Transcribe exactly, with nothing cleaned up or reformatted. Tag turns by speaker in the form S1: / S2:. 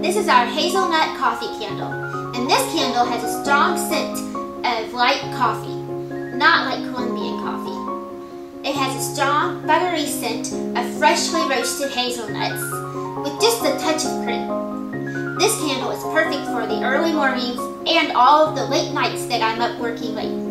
S1: This is our hazelnut coffee candle, and this candle has a strong scent of light coffee, not like Colombian coffee. It has a strong, buttery scent of freshly roasted hazelnuts with just a touch of cream. This candle is perfect for the early mornings and all of the late nights that I'm up working late.